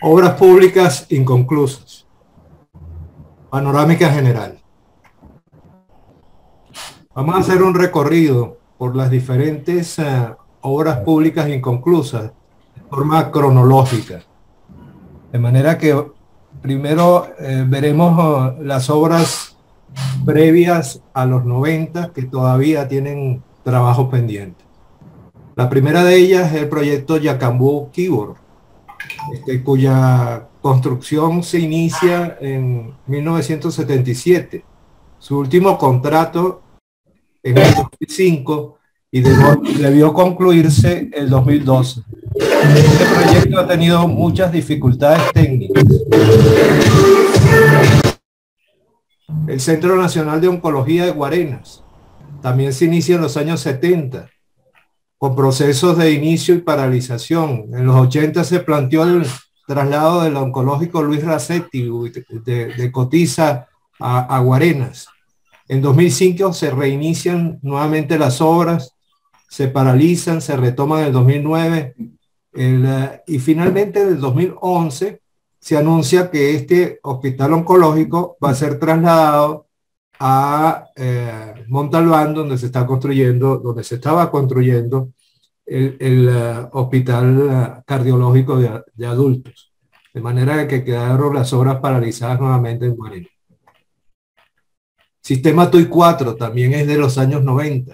Obras públicas inconclusas. Panorámica general. Vamos a hacer un recorrido por las diferentes obras públicas inconclusas de forma cronológica. De manera que primero veremos las obras previas a los 90 que todavía tienen trabajo pendiente. La primera de ellas es el proyecto Yacambú-Quíboro, cuya construcción se inicia en 1977. Su último contrato en el 2005 y debió concluirse el 2012. Este proyecto ha tenido muchas dificultades técnicas. El Centro Nacional de Oncología de Guarenas también se inicia en los años 70, con procesos de inicio y paralización. En los 80 se planteó el traslado del oncológico Luis Racetti de Cotiza a Guarenas. En 2005 se reinician nuevamente las obras, se paralizan, se retoman en el 2009 y finalmente en el 2011 se anuncia que este hospital oncológico va a ser trasladado a Montalbán, donde se estaba construyendo el hospital cardiológico de adultos. De manera que quedaron las obras paralizadas nuevamente en Guarenas. Sistema TUI 4 también es de los años 90.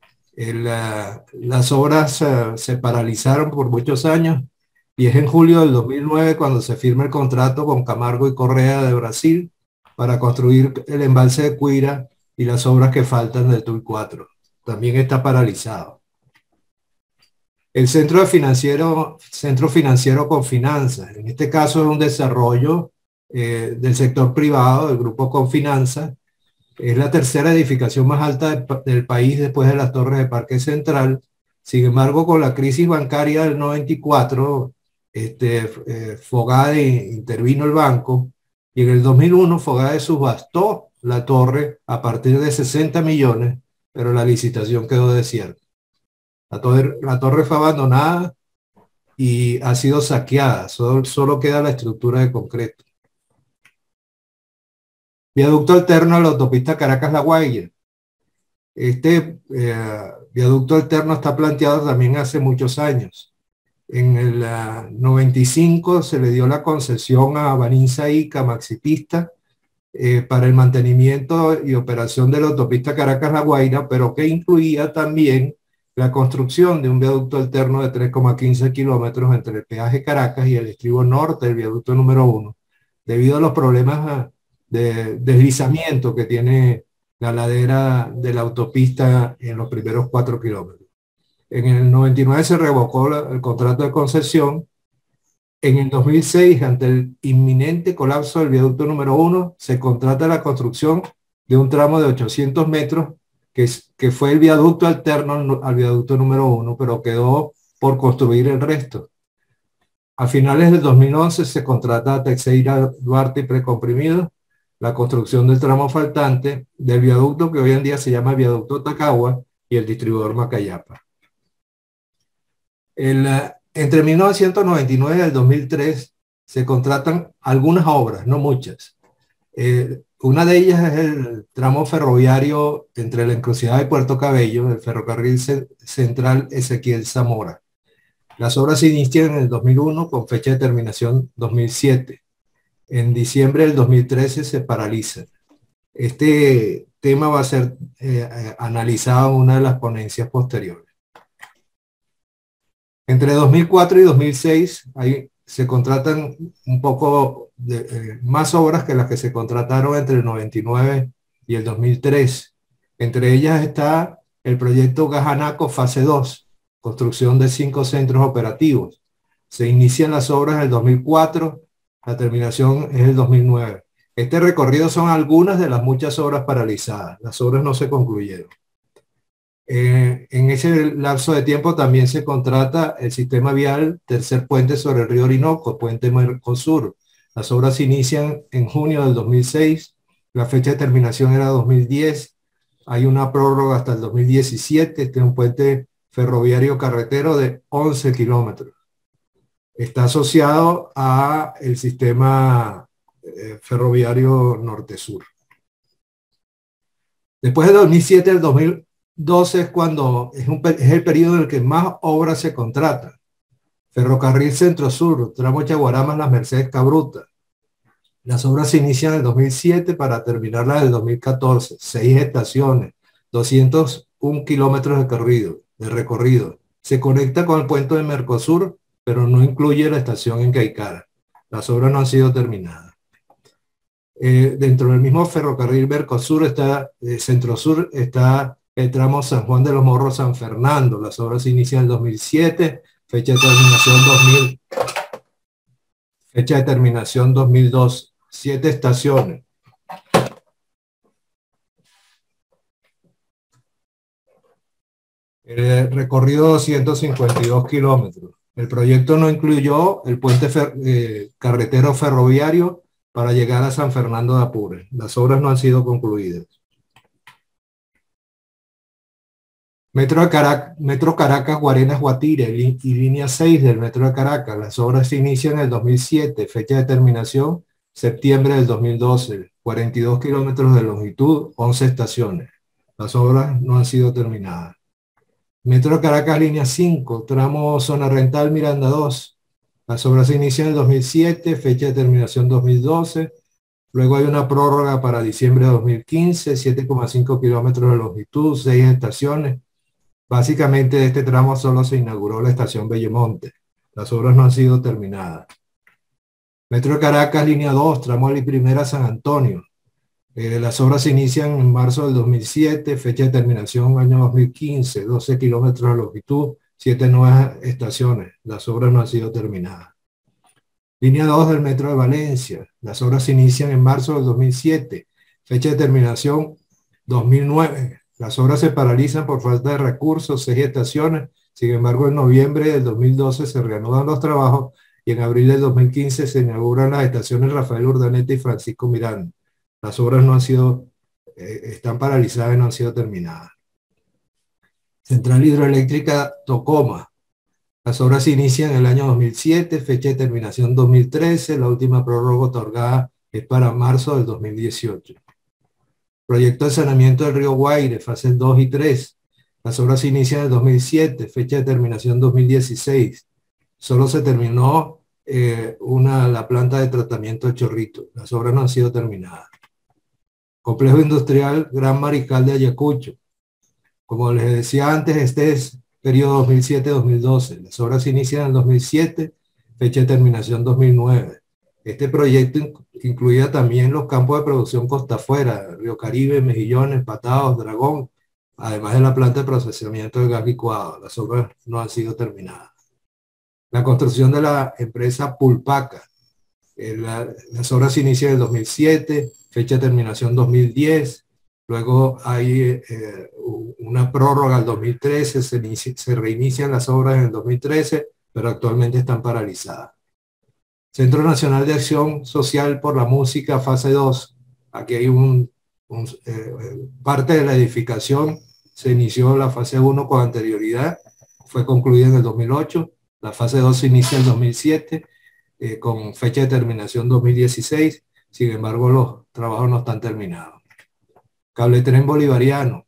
Las obras se paralizaron por muchos años y es en julio del 2009 cuando se firma el contrato con Camargo y Correa de Brasil para construir el embalse de Cuira y las obras que faltan del TUI 4. También está paralizado. El Centro Financiero Confinanzas, en este caso es un desarrollo del sector privado, del grupo Confinanzas. Es la tercera edificación más alta del país después de las torres de Parque Central. Sin embargo, con la crisis bancaria del 94, Fogade intervino el banco y en el 2001 Fogade subastó la torre a partir de 60 millones, pero la licitación quedó desierta. La torre fue abandonada y ha sido saqueada. Solo queda la estructura de concreto. Viaducto alterno a la autopista Caracas-La Guaira. Este viaducto alterno está planteado también hace muchos años. En el 95 se le dio la concesión a Baninza Ica, Maxipista, para el mantenimiento y operación de la autopista Caracas-La Guaira, pero que incluía también la construcción de un viaducto alterno de 3,15 kilómetros entre el peaje Caracas y el estribo norte del viaducto número 1, debido a los problemas de deslizamiento que tiene la ladera de la autopista en los primeros 4 kilómetros. En el 99 se revocó el contrato de concesión. En el 2006, ante el inminente colapso del viaducto número 1, se contrata la construcción de un tramo de 800 metros, que fue el viaducto alterno al viaducto número 1, pero quedó por construir el resto. A finales del 2011 se contrata a Teixeira Duarte y Precomprimido la construcción del tramo faltante del viaducto que hoy en día se llama Viaducto Tacagua y el distribuidor Macayapa. Entre 1999 y el 2003 se contratan algunas obras, no muchas. Una de ellas es el tramo ferroviario entre la encrucijada de Puerto Cabello, del ferrocarril central Ezequiel Zamora. Las obras se inician en el 2001 con fecha de terminación 2007. En diciembre del 2013 se paraliza. Este tema va a ser analizado en una de las ponencias posteriores. Entre 2004 y 2006 se contratan un poco más obras que las que se contrataron entre el 99 y el 2003. Entre ellas está el proyecto Gajanaco Fase 2, construcción de 5 centros operativos. Se inician las obras en el 2004, la terminación es el 2009. Este recorrido son algunas de las muchas obras paralizadas. Las obras no se concluyeron. En ese lapso de tiempo también se contrata el sistema vial tercer puente sobre el río Orinoco, puente Mercosur. Las obras se inician en junio del 2006, la fecha de terminación era 2010, hay una prórroga hasta el 2017, este es un puente ferroviario carretero de 11 kilómetros. está asociado a el sistema ferroviario norte-sur. Después de 2007 al 2012 es cuando es el periodo en el que más obras se contratan. Ferrocarril Centro-Sur, tramo Chaguaramas Las Mercedes Cabruta. Las obras se inician en el 2007 para terminarlas en el 2014. 6 estaciones, 201 kilómetros de recorrido. Se conecta con el puente de Mercosur, pero no incluye la estación en Caicara. Las obras no han sido terminadas. Dentro del mismo ferrocarril Mercosur Centro-Sur está el tramo San Juan de los Morros San Fernando. Las obras se inician en el 2007, fecha de terminación 2002. 7 estaciones. El recorrido 252 kilómetros. El proyecto no incluyó el puente carretero ferroviario para llegar a San Fernando de Apure. Las obras no han sido concluidas. Metro Caracas, Guarenas, Guatire y línea 6 del Metro de Caracas. Las obras se inician en el 2007, fecha de terminación septiembre del 2012. 42 kilómetros de longitud, 11 estaciones. Las obras no han sido terminadas. Metro Caracas, línea 5, tramo zona rental Miranda 2. Las obras se inician en el 2007, fecha de terminación 2012. Luego hay una prórroga para diciembre de 2015, 7,5 kilómetros de longitud, 6 estaciones. Básicamente de este tramo solo se inauguró la estación Bellemonte. Las obras no han sido terminadas. Metro Caracas, línea 2, tramo Ali Primera San Antonio. Las obras se inician en marzo del 2007, fecha de terminación año 2015, 12 kilómetros de longitud, 7 nuevas estaciones. Las obras no han sido terminadas. Línea 2 del Metro de Valencia. Las obras se inician en marzo del 2007, fecha de terminación 2009. Las obras se paralizan por falta de recursos, 6 estaciones. Sin embargo, en noviembre del 2012 se reanudan los trabajos y en abril del 2015 se inauguran las estaciones Rafael Urdaneta y Francisco Miranda. Las obras no han sido, están paralizadas y no han sido terminadas. Central Hidroeléctrica Tocoma. Las obras se inician en el año 2007, fecha de terminación 2013. La última prórroga otorgada es para marzo del 2018. Proyecto de saneamiento del río Guaire, fases 2 y 3. Las obras se inician en el 2007, fecha de terminación 2016. Solo se terminó la planta de tratamiento de Chorrito. Las obras no han sido terminadas. Complejo industrial Gran Mariscal de Ayacucho. Como les decía antes, este es periodo 2007-2012. Las obras se inician en el 2007, fecha de terminación 2009. Este proyecto incluía también los campos de producción costa afuera, Río Caribe, Mejillones, Patados, Dragón, además de la planta de procesamiento de gas licuado. Las obras no han sido terminadas. La construcción de la empresa Pulpaca. Las obras se inician en el 2007, fecha de terminación 2010. Luego hay una prórroga al 2013, se reinician las obras en el 2013, pero actualmente están paralizadas. Centro Nacional de Acción Social por la Música, fase 2. Aquí hay parte de la edificación. Se inició la fase 1 con anterioridad, fue concluida en el 2008. La fase 2 se inicia en el 2007, con fecha de terminación 2016. Sin embargo, los trabajos no están terminados. Cable Tren Bolivariano.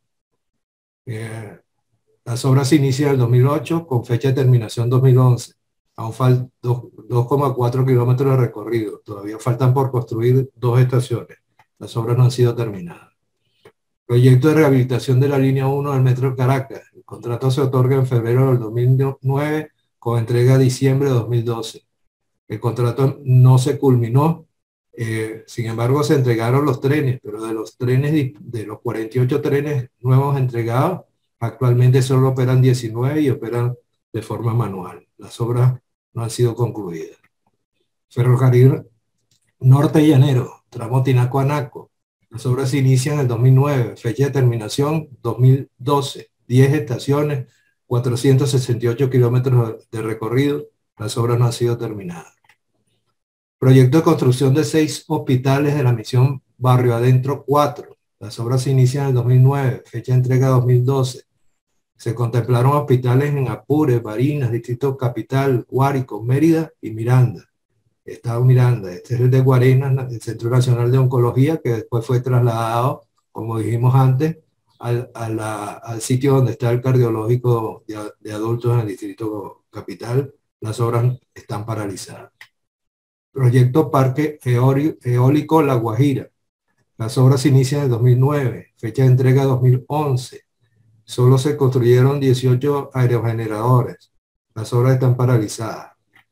Las obras se inician en el 2008 con fecha de terminación 2011. Aún faltan 2,4 kilómetros de recorrido. Todavía faltan por construir 2 estaciones. Las obras no han sido terminadas. Proyecto de rehabilitación de la línea 1 del Metro de Caracas. El contrato se otorga en febrero del 2009 con entrega a diciembre de 2012. El contrato no se culminó. Sin embargo, se entregaron los trenes, pero de los 48 trenes nuevos entregados, actualmente solo operan 19 y operan de forma manual. Las obras no han sido concluidas. Ferrocarril Norte Llanero, tramo Tinaco a Naco. Las obras se inician en el 2009, fecha de terminación 2012, 10 estaciones, 468 kilómetros de recorrido. Las obras no han sido terminadas. Proyecto de construcción de 6 hospitales de la misión Barrio Adentro 4. Las obras se inician en el 2009, fecha de entrega 2012. Se contemplaron hospitales en Apure, Barinas, Distrito Capital, Guárico, Mérida y Miranda. Estado Miranda, este es el de Guarenas, el Centro Nacional de Oncología, que después fue trasladado, como dijimos antes, al sitio donde está el cardiológico de adultos en el Distrito Capital. Las obras están paralizadas. Proyecto Parque Eólico La Guajira. Las obras inician en 2009, fecha de entrega 2011. Solo se construyeron 18 aerogeneradores. Las obras están paralizadas.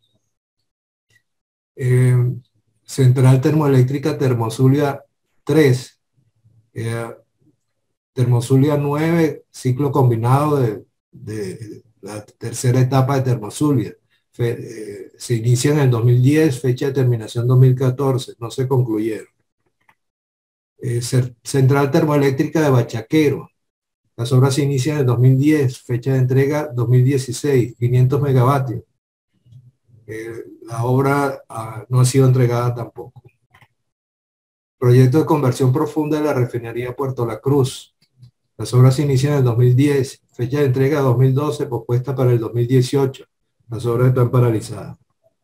Central Termoeléctrica Termozulia 3, Termozulia 9, ciclo combinado de la tercera etapa de Termozulia. Se inicia en el 2010, fecha de terminación 2014, no se concluyeron. Central Termoeléctrica de Bachaquero. Las obras se inician en el 2010, fecha de entrega 2016, 500 megavatios. La obra no ha sido entregada tampoco. Proyecto de conversión profunda de la refinería Puerto La Cruz. Las obras se inician en el 2010, fecha de entrega 2012, pospuesta para el 2018. Las obras están paralizadas.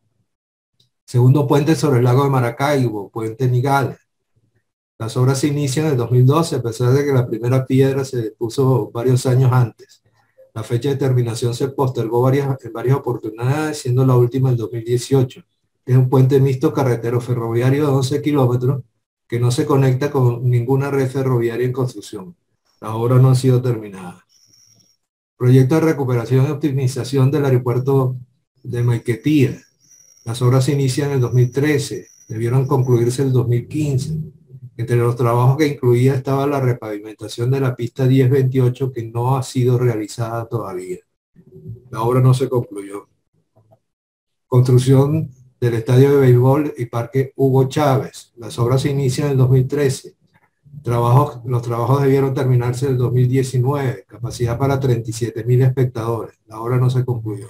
Segundo puente sobre el lago de Maracaibo, Puente Nigales. Las obras se inician en el 2012, a pesar de que la primera piedra se puso varios años antes. La fecha de terminación se postergó en varias oportunidades, siendo la última en 2018. Es un puente mixto carretero ferroviario de 11 kilómetros que no se conecta con ninguna red ferroviaria en construcción. La obra no ha sido terminada. Proyecto de recuperación y optimización del aeropuerto de Maiquetía. Las obras se inician en el 2013, debieron concluirse en el 2015. Entre los trabajos que incluía estaba la repavimentación de la pista 1028, que no ha sido realizada todavía. La obra no se concluyó. Construcción del estadio de béisbol y parque Hugo Chávez. Las obras se inician en el 2013. Los trabajos debieron terminarse en el 2019. Capacidad para 37.000 espectadores. La obra no se concluyó.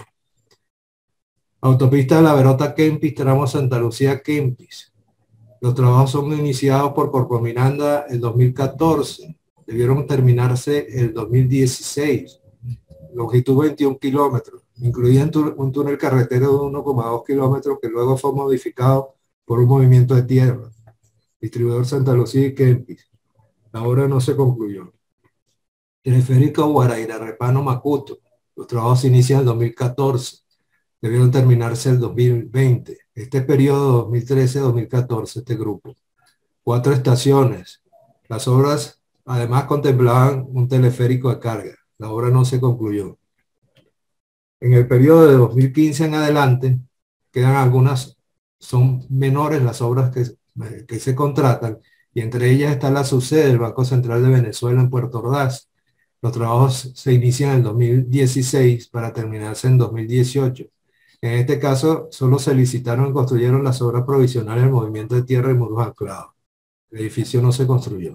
Autopista de la Verota-Kempis, tramo Santa Lucía-Kempis. Los trabajos son iniciados por Corpominanda el 2014. Debieron terminarse el 2016. Longitud 21 kilómetros. Incluía un túnel carretero de 1,2 kilómetros que luego fue modificado por un movimiento de tierra. Distribuidor Santa Lucía y Kempis. La obra no se concluyó. Teleférico Guaraíra-Repano-Macuto. Los trabajos se inician en el 2014. Debieron terminarse el 2020. Este periodo 2013-2014, este grupo. 4 estaciones. Las obras además contemplaban un teleférico de carga. La obra no se concluyó. En el periodo de 2015 en adelante, quedan algunas, son menores las obras que se contratan, y entre ellas está la subsede del Banco Central de Venezuela en Puerto Ordaz. Los trabajos se inician en el 2016 para terminarse en 2018. En este caso, solo se licitaron y construyeron las obras provisionales del movimiento de tierra y muros anclados. El edificio no se construyó.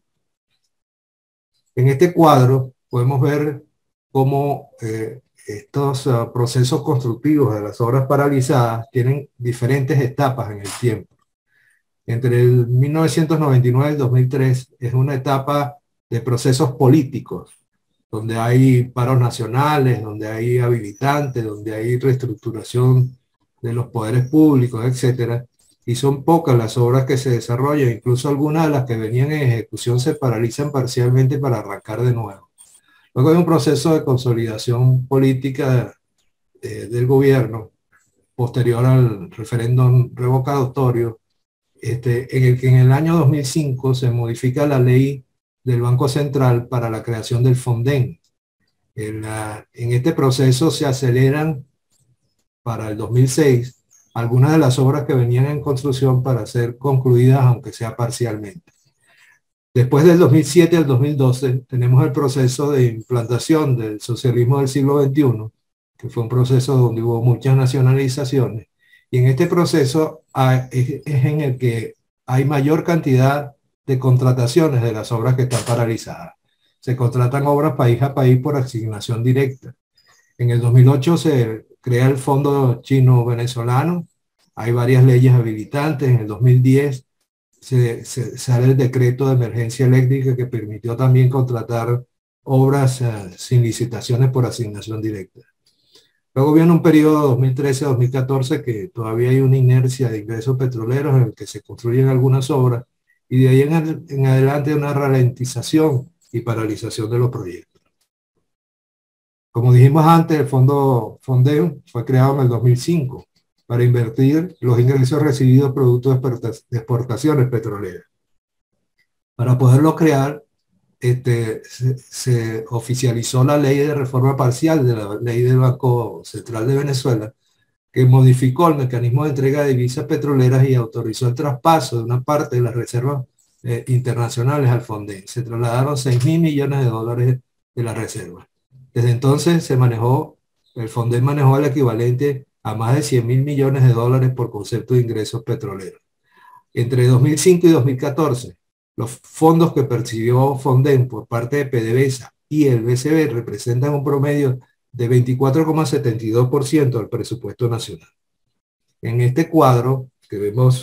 En este cuadro podemos ver cómo estos procesos constructivos de las obras paralizadas tienen diferentes etapas en el tiempo. Entre el 1999 y el 2003 es una etapa de procesos políticos, donde hay paros nacionales, donde hay habilitantes, donde hay reestructuración de los poderes públicos, etcétera, y son pocas las obras que se desarrollan, incluso algunas de las que venían en ejecución se paralizan parcialmente para arrancar de nuevo. Luego hay un proceso de consolidación política del gobierno, posterior al referéndum revocatorio, en el que en el año 2005 se modifica la ley del Banco Central para la creación del Fonden. En este proceso se aceleran para el 2006 algunas de las obras que venían en construcción para ser concluidas, aunque sea parcialmente. Después del 2007 al 2012 tenemos el proceso de implantación del socialismo del siglo XXI, que fue un proceso donde hubo muchas nacionalizaciones, y en este proceso es en el que hay mayor cantidad de contrataciones de las obras que están paralizadas. Se contratan obras país a país por asignación directa. En el 2008 se crea el Fondo Chino-Venezolano, hay varias leyes habilitantes. En el 2010 sale el decreto de emergencia eléctrica que permitió también contratar obras sin licitaciones por asignación directa. Luego viene un periodo 2013-2014 que todavía hay una inercia de ingresos petroleros en el que se construyen algunas obras y de ahí en adelante una ralentización y paralización de los proyectos. Como dijimos antes, el fondo Fondeo fue creado en el 2005 para invertir los ingresos recibidos producto de exportaciones petroleras. Para poderlo crear, se oficializó la ley de reforma parcial de la ley del Banco Central de Venezuela, que modificó el mecanismo de entrega de divisas petroleras y autorizó el traspaso de una parte de las reservas internacionales al Fonden. Se trasladaron 6.000 millones de dólares de las reservas. Desde entonces el Fonden manejó el equivalente a más de 100.000 millones de dólares por concepto de ingresos petroleros. Entre 2005 y 2014, los fondos que percibió Fonden por parte de PDVSA y el BCB representan un promedio de 24,72% del presupuesto nacional. En este cuadro que vemos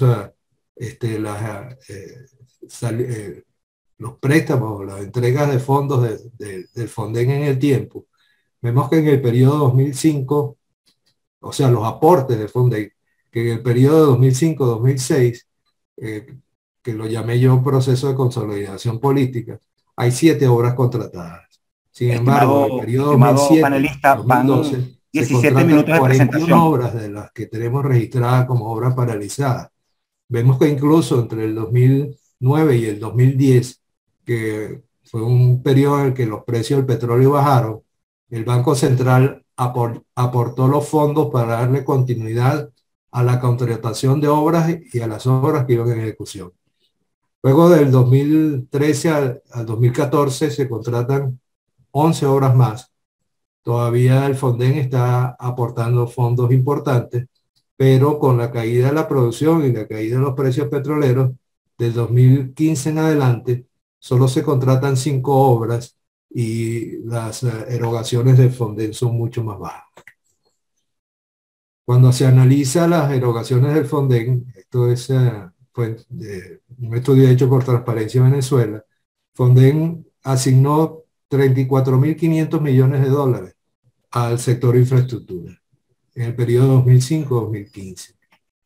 los préstamos, las entregas de fondos del Fonden en el tiempo, vemos que en el periodo 2005, o sea, los aportes del Fonden, que en el periodo de 2005-2006, que lo llamé yo proceso de consolidación política, hay 7 obras contratadas. Sin embargo, en el periodo 2007-2012 se contratan 41 obras de las que tenemos registradas como obras paralizadas. Vemos que incluso entre el 2009 y el 2010, que fue un periodo en el que los precios del petróleo bajaron, el Banco Central aportó los fondos para darle continuidad a la contratación de obras y a las obras que iban en ejecución. Luego del 2013 al 2014 se contratan 11 obras más. Todavía el Fonden está aportando fondos importantes, pero con la caída de la producción y la caída de los precios petroleros, del 2015 en adelante, solo se contratan 5 obras y las erogaciones del Fonden son mucho más bajas. Cuando se analiza las erogaciones del Fonden, esto es un estudio hecho por Transparencia Venezuela, Fonden asignó 34.500 millones de dólares al sector infraestructura en el periodo 2005-2015.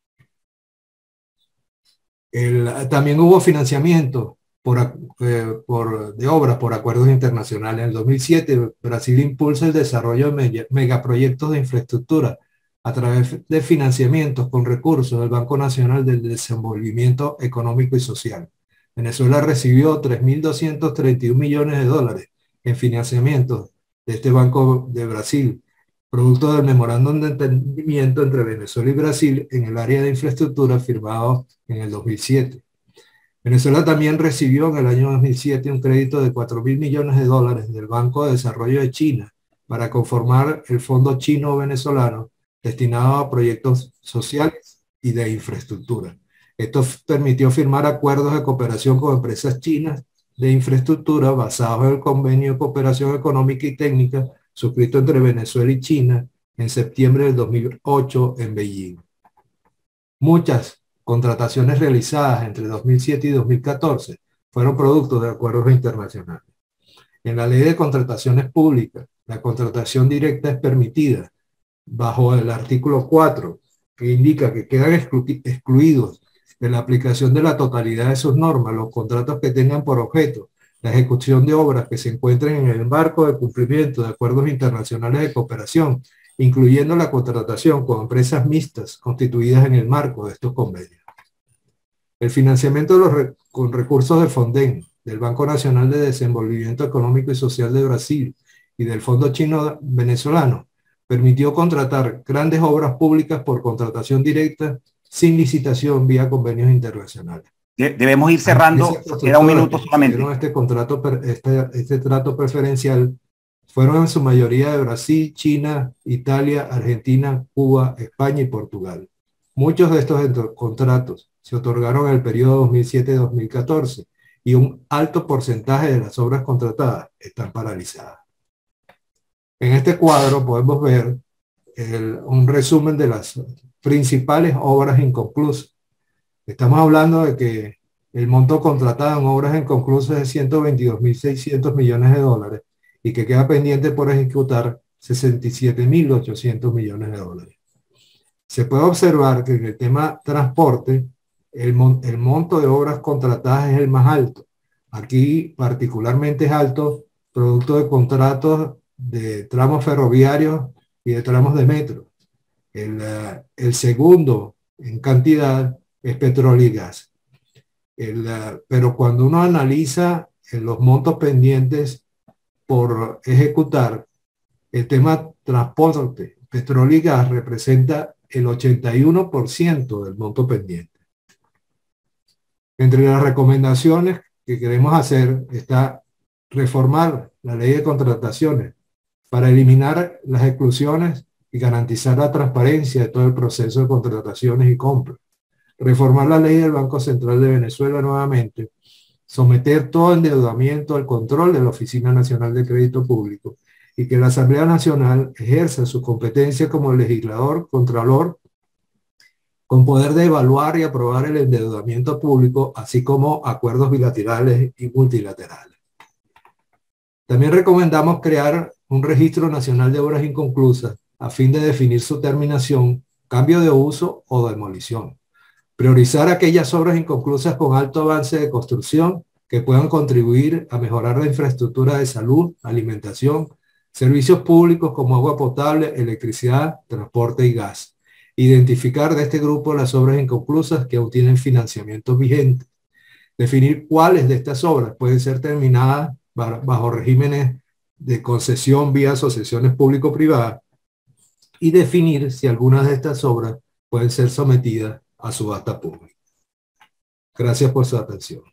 También hubo financiamiento de obras por acuerdos internacionales. En el 2007, Brasil impulsa el desarrollo de megaproyectos de infraestructura a través de financiamientos con recursos del Banco Nacional del Desenvolvimiento Económico y Social. Venezuela recibió 3.231 millones de dólares en financiamientos de este Banco de Brasil, producto del memorándum de entendimiento entre Venezuela y Brasil en el área de infraestructura firmado en el 2007. Venezuela también recibió en el año 2007 un crédito de 4.000 millones de dólares del Banco de Desarrollo de China para conformar el Fondo Chino-Venezolano destinado a proyectos sociales y de infraestructura. Esto permitió firmar acuerdos de cooperación con empresas chinas de infraestructura basados en el Convenio de Cooperación Económica y Técnica suscrito entre Venezuela y China en septiembre del 2008 en Beijing. Muchas contrataciones realizadas entre 2007 y 2014 fueron productos de acuerdos internacionales. En la Ley de Contrataciones Públicas, la contratación directa es permitida bajo el artículo 4, que indica que quedan excluidos de la aplicación de la totalidad de sus normas los contratos que tengan por objeto la ejecución de obras que se encuentren en el marco de cumplimiento de acuerdos internacionales de cooperación, incluyendo la contratación con empresas mixtas constituidas en el marco de estos convenios. El financiamiento con recursos del Fonden, del Banco Nacional de Desenvolvimiento Económico y Social de Brasil y del Fondo Chino Venezolano permitió contratar grandes obras públicas por contratación directa sin licitación vía convenios internacionales. Debemos ir cerrando, queda un minuto solamente. Este trato preferencial fueron en su mayoría de Brasil, China, Italia, Argentina, Cuba, España y Portugal. Muchos de estos contratos se otorgaron en el periodo 2007-2014 y un alto porcentaje de las obras contratadas están paralizadas. En este cuadro podemos ver un resumen de las principales obras inconclusas. Estamos hablando de que el monto contratado en obras inconclusas es de 122.600 millones de dólares y que queda pendiente por ejecutar 67.800 millones de dólares. Se puede observar que en el tema transporte, el monto de obras contratadas es el más alto. Aquí particularmente es alto producto de contratos de tramos ferroviarios y de tramos de metro. El segundo en cantidad es petróleo y gas. Pero cuando uno analiza los montos pendientes por ejecutar, el tema transporte, petróleo y gas representa el 81% del monto pendiente. Entre las recomendaciones que queremos hacer está reformar la ley de contrataciones para eliminar las exclusiones y garantizar la transparencia de todo el proceso de contrataciones y compras. Reformar la ley del Banco Central de Venezuela nuevamente, someter todo endeudamiento al control de la Oficina Nacional de Crédito Público y que la Asamblea Nacional ejerza su competencia como legislador, contralor, con poder de evaluar y aprobar el endeudamiento público, así como acuerdos bilaterales y multilaterales. También recomendamos crear un registro nacional de obras inconclusas a fin de definir su terminación, cambio de uso o demolición. Priorizar aquellas obras inconclusas con alto avance de construcción que puedan contribuir a mejorar la infraestructura de salud, alimentación, servicios públicos como agua potable, electricidad, transporte y gas. Identificar de este grupo las obras inconclusas que aún tienen financiamiento vigente. Definir cuáles de estas obras pueden ser terminadas bajo regímenes de concesión vía asociaciones público-privadas y definir si algunas de estas obras pueden ser sometidas a subasta pública. Gracias por su atención.